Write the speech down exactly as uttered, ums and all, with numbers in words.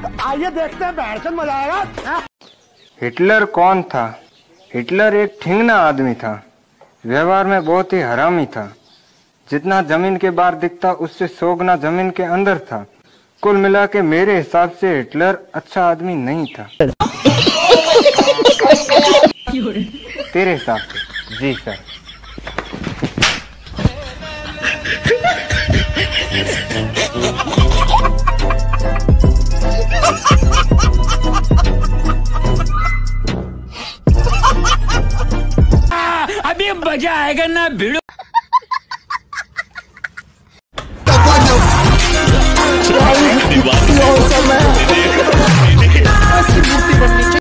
आइए देखते हैं, बैठकर मजा आएगा। हिटलर कौन था? हिटलर एक ठिंगना आदमी था, व्यवहार में बहुत ही हरामी था। जितना जमीन के बाहर दिखता उससे सौ गुना जमीन के अंदर था। कुल मिला के मेरे हिसाब से हिटलर अच्छा आदमी नहीं था। तेरे हिसाब से? जी सर। अभी मजा आएगा ना भिड़ो।